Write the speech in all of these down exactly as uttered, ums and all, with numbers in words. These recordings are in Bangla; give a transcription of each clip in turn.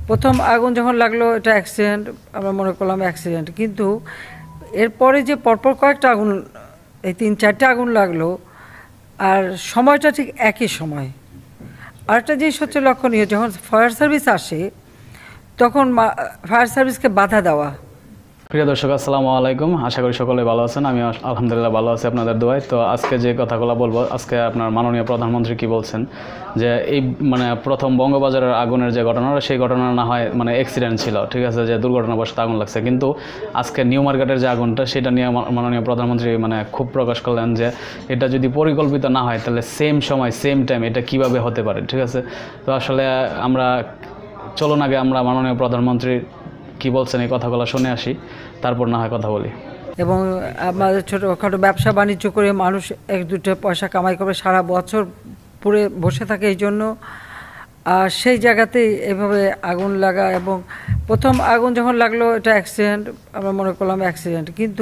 প্রথম আগুন যখন লাগলো এটা অ্যাক্সিডেন্ট, আমরা মনে করলাম অ্যাক্সিডেন্ট, কিন্তু এরপরে যে পরপর কয়েকটা আগুন, এই তিন চারটে আগুন লাগলো, আর সময়টা ঠিক একই সময়। আরেকটা জিনিস হচ্ছে লক্ষণীয়, যখন ফায়ার সার্ভিস আসে তখন ফায়ার সার্ভিসকে বাধা দেওয়া। প্রিয় দর্শক, আসসালামু আলাইকুম। আশা করি সকলে ভালো আছেন। আমি আলহামদুলিল্লাহ ভালো আছি আপনাদের দোয়ায়। তো আজকে যে কথাগুলো বলবো, আজকে আপনার মাননীয় প্রধানমন্ত্রী কি বলছেন যে এই মানে প্রথম বঙ্গবাজারের আগুনের যে ঘটনা, সেই ঘটনা না হয় মানে অ্যাক্সিডেন্ট ছিল, ঠিক আছে, যে দুর্ঘটনাবশত আগুন লাগছে, কিন্তু আজকে নিউ মার্কেটের যে আগুনটা, সেটা নিয়ে মাননীয় প্রধানমন্ত্রী মানে খুব প্রকাশ করলেন যে এটা যদি পরিকল্পিত না হয় তাহলে সেম সময় সেম টাইম এটা কিভাবে হতে পারে, ঠিক আছে। তো আসলে আমরা চলুন আগে আমরা মাননীয় প্রধানমন্ত্রীর কি বলছেন এই কথাগুলো শুনে আসি, তারপর না হয় কথা বলি। এবং আমাদের ছোটোখাটো ব্যবসা বাণিজ্য করে মানুষ এক দুটো পয়সা কামাই করে সারা বছর পুরে বসে থাকে, এই জন্য আর সেই জায়গাতেই এভাবে আগুন লাগা। এবং প্রথম আগুন যখন লাগলো এটা অ্যাক্সিডেন্ট, আমরা মনে করলাম অ্যাক্সিডেন্ট, কিন্তু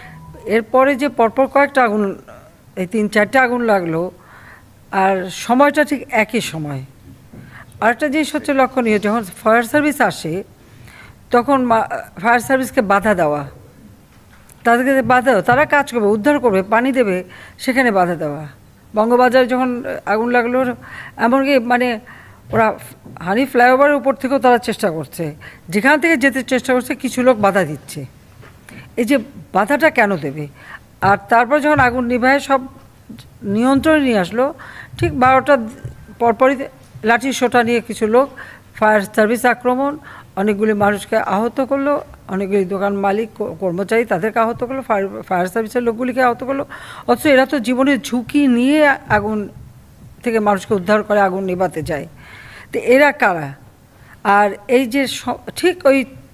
এরপরে যে পরপর কয়েকটা আগুন, এই তিন চারটে আগুন লাগলো, আর সময়টা ঠিক একই সময়। আরেকটা জিনিস হচ্ছে লক্ষণীয়, যখন ফায়ার সার্ভিস আসে তখন ফায়ার সার্ভিসকে বাধা দেওয়া, তাদেরকে বাধা দেওয়া, তারা কাজ করবে, উদ্ধার করবে, পানি দেবে, সেখানে বাধা দেওয়া। বঙ্গবাজার যখন আগুন লাগলো, এমনকি মানে ওরা হানি ফ্লাইওভারের উপর থেকেও তারা চেষ্টা করছে, যেখান থেকে যেতে চেষ্টা করছে কিছু লোক বাধা দিচ্ছে। এই যে বাধাটা কেন দেবে? আর তারপর যখন আগুন নিভায় সব নিয়ন্ত্রণে নিয়ে আসলো, ঠিক বারোটার পরপরই লাঠি সোটা নিয়ে কিছু লোক ফায়ার সার্ভিস আক্রমণ, অনেকগুলি মানুষকে আহত করলো, অনেকগুলি দোকান মালিক কর্মচারী তাদেরকে আহত করলো, ফায়ার ফায়ার সার্ভিসের লোকগুলিকে আহত করলো। অথচ এরা তো জীবনের ঝুঁকি নিয়ে আগুন থেকে মানুষকে উদ্ধার করে আগুন নেভাতে যায়। তো এরা কারা? আর এই যে ঠিক ওই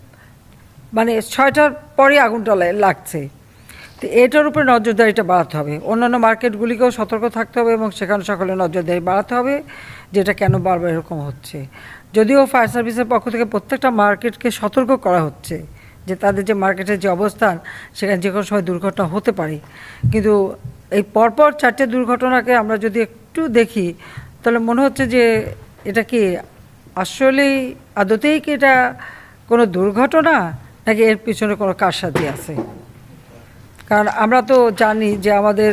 মানে ছয়টার পরে আগুনটা লাগছে, তো এটার উপরে নজরদারিটা বাড়াতে হবে। অন্যান্য মার্কেটগুলিকেও সতর্ক থাকতে হবে এবং সেখানে সকলে নজরদারি বাড়াতে হবে যে এটা কেন বারবার এরকম হচ্ছে। যদিও ফায়ার সার্ভিসের পক্ষ থেকে প্রত্যেকটা মার্কেটকে সতর্ক করা হচ্ছে যে তাদের যে মার্কেটের যে অবস্থান, সেখানে যে কোনো সময় দুর্ঘটনা হতে পারে, কিন্তু এই পরপর চারটে দুর্ঘটনাকে আমরা যদি একটু দেখি তাহলে মনে হচ্ছে যে এটা কি আসলেই আদতেই কি এটা কোনো দুর্ঘটনা, নাকি এর পিছনে কোনো কারসাজি আছে? কারণ আমরা তো জানি যে আমাদের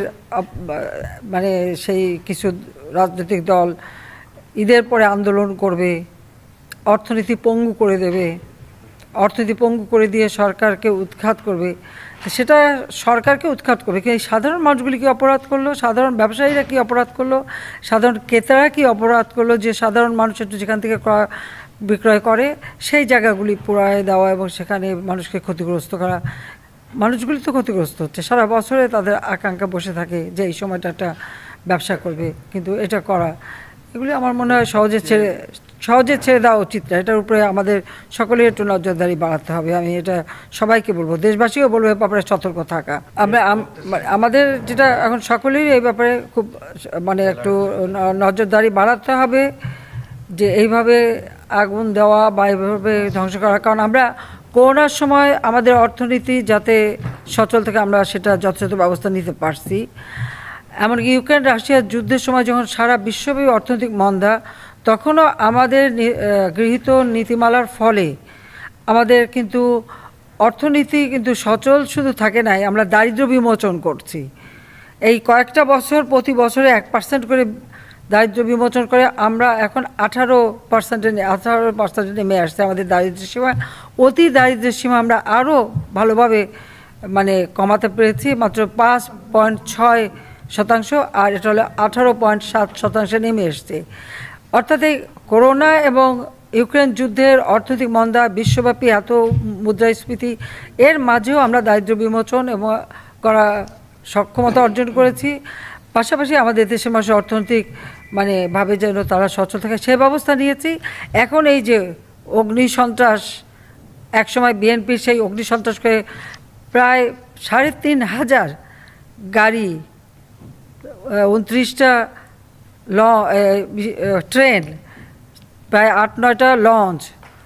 মানে সেই কিছু রাজনৈতিক দল ঈদের পরে আন্দোলন করবে, অর্থনীতি পঙ্গু করে দেবে, অর্থনীতি পঙ্গু করে দিয়ে সরকারকে উৎখাত করবে। সেটা সরকারকে উৎখাত করবে, কিন্তু সাধারণ মানুষগুলি কী অপরাধ করলো, সাধারণ ব্যবসায়ীরা কী অপরাধ করলো, সাধারণ ক্রেতারা কী অপরাধ করলো, যে সাধারণ মানুষ একটু যেখান থেকে বিক্রয় করে সেই জায়গাগুলি পুড়ায় দেওয়া এবং সেখানে মানুষকে ক্ষতিগ্রস্ত করা। মানুষগুলি তো ক্ষতিগ্রস্ত হচ্ছে, সারা বছরে তাদের আকাঙ্ক্ষা বসে থাকে যে এই সময়টা একটা ব্যবসা করবে, কিন্তু এটা করা, এগুলি আমার মনে হয় সহজে ছেড়ে সহজে ছেড়ে দেওয়া উচিত না। এটার উপরে আমাদের সকলের একটু নজরদারি বাড়াতে হবে। আমি এটা সবাইকে বলবো, দেশবাসীও বলবো এ ব্যাপারে সতর্ক থাকা। আমরা আমাদের যেটা এখন সকলেই এই ব্যাপারে খুব মানে একটু নজরদারি বাড়াতে হবে যে এইভাবে আগুন দেওয়া বা এইভাবে ধ্বংস করা। কারণ আমরা করোনার সময় আমাদের অর্থনীতি যাতে সচল থেকে আমরা সেটা যথাযথ ব্যবস্থা নিতে পারছি। এমনকি ইউক্রেন রাশিয়ার যুদ্ধের সময় যখন সারা বিশ্বব্যাপী অর্থনৈতিক মন্দা, তখনও আমাদের গৃহীত নীতিমালার ফলে আমাদের কিন্তু অর্থনীতি কিন্তু সচল শুধু থাকে নাই, আমরা দারিদ্র্য বিমোচন করছি। এই কয়েকটা বছর প্রতি বছরে এক পার্সেন্ট করে দারিদ্র্য বিমোচন করে আমরা এখন আঠারো পার্সেন্টে আঠারো পার্সেন্টে নেমে আসছে আমাদের দারিদ্র্য সীমা। অতি দারিদ্র্যের সীমা আমরা আরও ভালোভাবে মানে কমাতে পেরেছি, মাত্র পাঁচ পয়েন্ট ছয় শতাংশ, আর এটা হলো আঠারো পয়েন্ট সাত শতাংশে নেমে এসছে। অর্থাৎ এই করোনা এবং ইউক্রেন যুদ্ধের অর্থনৈতিক মন্দা, বিশ্বব্যাপী এত মুদ্রাস্ফীতি, এর মাঝেও আমরা দারিদ্র্য বিমোচন এবং করা সক্ষমতা অর্জন করেছি। পাশাপাশি আমাদের দেশের মানুষের অর্থনৈতিক মানে ভাবে যেন তারা সচল থাকে সে ব্যবস্থা নিয়েছি। এখন এই যে অগ্নি সন্ত্রাস, একসময় বিএনপির সেই অগ্নি সন্ত্রাসকে প্রায় সাড়ে তিন হাজার গাড়ি, উনত্রিশটা ল ট্রেন, প্রায় আট নয়টা লঞ্চ,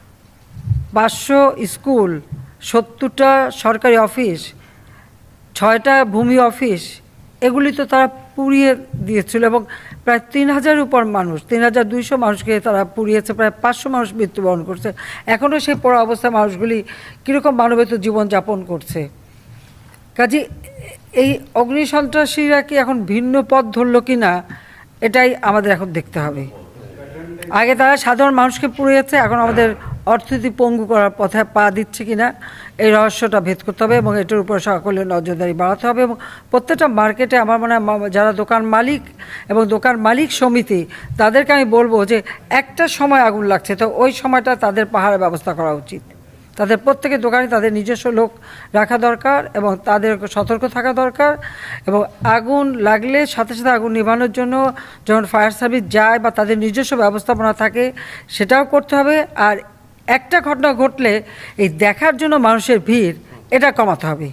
পাঁচশো স্কুল, সত্তরটা সরকারি অফিস, ছয়টা ভূমি অফিস, এগুলি তো তারা পুড়িয়ে দিয়েছিল এবং প্রায় তিন হাজারের উপর মানুষ, তিন হাজার দুইশো মানুষকে তারা পুড়িয়েছে, প্রায় পাঁচশো মানুষ মৃত্যুবরণ করছে। এখনও সেই পড়া অবস্থায় মানুষগুলি কীরকম মানবেতর জীবনযাপন করছে। কাজে এই অগ্নিসন্ত্রাসীরা কি এখন ভিন্ন পথ ধরলো কি না, এটাই আমাদের এখন দেখতে হবে। আগে তারা সাধারণ মানুষকে পুড়িয়েছে, এখন আমাদের অর্থনীতি পঙ্গু করার পথে পা দিচ্ছে কিনা এই রহস্যটা ভেদ করতে হবে এবং এটার উপর সকলের নজরদারি বাড়াতে হবে। এবং প্রত্যেকটা মার্কেটে আমার মনে হয় যারা দোকান মালিক এবং দোকান মালিক সমিতি, তাদেরকে আমি বলবো যে একটা সময় আগুন লাগছে, তো ওই সময়টা তাদের পাহাড়ের ব্যবস্থা করা উচিত। তাদের প্রত্যেকের দোকানে তাদের নিজস্ব লোক রাখা দরকার এবং তাদের সতর্ক থাকা দরকার। এবং আগুন লাগলে সাথে সাথে আগুন নিভানোর জন্য যখন ফায়ার সার্ভিস যায় বা তাদের নিজস্ব ব্যবস্থাপনা থাকে, সেটাও করতে হবে। আর একটা ঘটনা ঘটলে এই দেখার জন্য মানুষের ভিড়, এটা কমাতে হবে।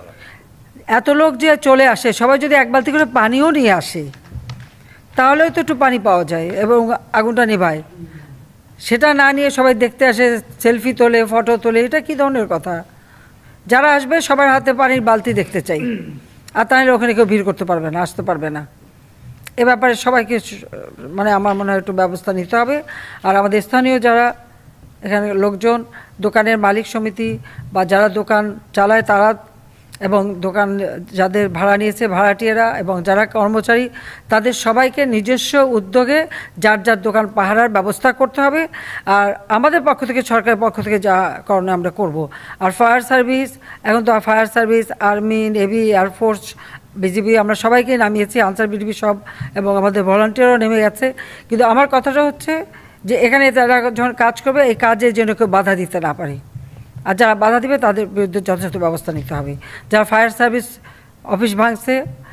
এত লোক যে চলে আসে, সবাই যদি এক বালতি করে পানিও নিয়ে আসে, তাহলেও তো একটু পানি পাওয়া যায় এবং আগুনটা নেভায়। সেটা না নিয়ে সবাই দেখতে আসে, সেলফি তোলে, ফটো তোলে, এটা কী ধরনের কথা? যারা আসবে সবার হাতে পানির বালতি দেখতে চাই, আর তাহলে ওখানে কেউ ভিড় করতে পারবে না, আসতে পারবে না। এ ব্যাপারে সবাইকে মানে আমার মনে হয় একটু ব্যবস্থা নিতে হবে। আর আমাদের স্থানীয় যারা এখানে লোকজন, দোকানের মালিক সমিতি বা যারা দোকান চালায় তারা, এবং দোকান যাদের ভাড়া নিয়েছে ভাড়াটিয়ারা এবং যারা কর্মচারী, তাদের সবাইকে নিজস্ব উদ্যোগে যার যার দোকান পাহারার ব্যবস্থা করতে হবে। আর আমাদের পক্ষ থেকে, সরকারের পক্ষ থেকে যা করণীয় আমরা করব। আর ফায়ার সার্ভিস, এখন তো fire service, army, navy, air force, BGB, আমরা সবাইকে নামিয়েছি, আনসার বিজিবি সব, এবং আমাদের ভলান্টিয়ারও নেমে গেছে। কিন্তু আমার কথাটা হচ্ছে যে এখানে তারা যখন কাজ করবে, এই কাজে যেন কেউ বাধা দিতে না পারে। আর যারা বাধা দিবে তাদের বিরুদ্ধে যথাযথ ব্যবস্থা নিতে হবে। যারা ফায়ার সার্ভিস অফিস ভাঙছে,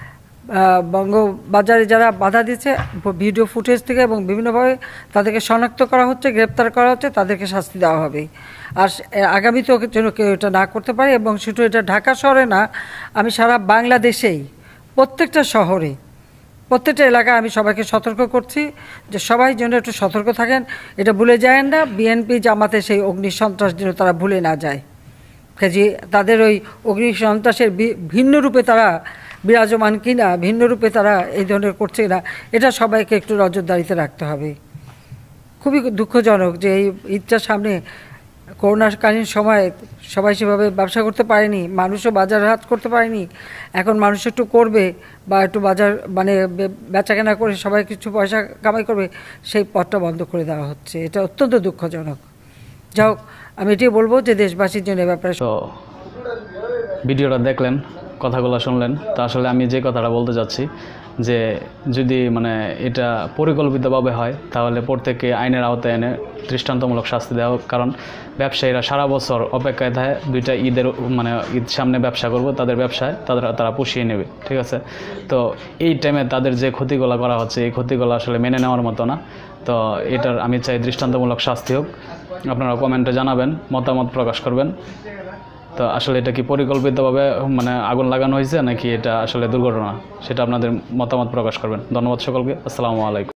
বঙ্গবাজারে যারা বাধা দিচ্ছে, ভিডিও ফুটেজ থেকে এবং বিভিন্নভাবে তাদেরকে শনাক্ত করা হচ্ছে, গ্রেপ্তার করা হচ্ছে, তাদেরকে শাস্তি দেওয়া হবে। আর আগামীতেও যেন কেউ এটা না করতে পারে। এবং শুধু এটা ঢাকা শহরে না, আমি সারা বাংলাদেশেই প্রত্যেকটা শহরে, প্রত্যেকটা এলাকায় আমি সবাইকে সতর্ক করছি যে সবাই যেন একটু সতর্ক থাকেন। এটা ভুলে যায় না, বিএনপি জামাতে সেই অগ্নি সন্ত্রাস যেন তারা ভুলে না যায়। কাজে তাদের ওই অগ্নি সন্ত্রাসের ভিন্ন রূপে তারা বিরাজমান কিনা, ভিন্ন রূপে তারা এই ধরনের করছে কিনা, এটা সবাইকে একটু নজরদারিতে রাখতে হবে। খুবই দুঃখজনক যে এই ঈদটার সামনে করোনাকালীন সময়ে সবাই সেভাবে ব্যবসা করতে পারেনি, মানুষও বাজার হাট করতে পারেনি। এখন মানুষ একটু করবে বা একটু বাজার মানে বেচাকেনা করে সবাই কিছু পয়সা কামাই করবে, সেই পথটা বন্ধ করে দেওয়া হচ্ছে। এটা অত্যন্ত দুঃখজনক। যাই হোক, আমি এটাই বলবো যে দেশবাসীর জন্য এ ব্যাপারে। তো ভিডিওটা দেখলেন, কথাগুলো শুনলেন, তো আসলে আমি যে কথাটা বলতে চাচ্ছি যে যদি মানে এটা পরিকল্পিতভাবে হয়, তাহলে প্রত্যেককে আইনের আওতায় এনে দৃষ্টান্তমূলক শাস্তি দেওয়া হোক। কারণ ব্যবসায়ীরা সারা বছর অপেক্ষায় থাকে দুইটা ঈদের, মানে ঈদ সামনে ব্যবসা করব, তাদের ব্যবসায় তাদের তারা পুষিয়ে নেবে, ঠিক আছে? তো এই টাইমে তাদের যে ক্ষতিগুলো করা হচ্ছে, এই ক্ষতিগুলো আসলে মেনে নেওয়ার মতো না। তো এটার আমি চাই দৃষ্টান্তমূলক শাস্তি হোক। আপনারা কমেন্টে জানাবেন, মতামত প্রকাশ করবেন। তো আসলে এটা কি পরিকল্পিতভাবে মানে আগুন লাগানো হয়েছে নাকি এটা আসলে দুর্ঘটনা, সেটা আপনাদের মতামত প্রকাশ করবেন। ধন্যবাদ সকলকে। আসসালামু আলাইকুম।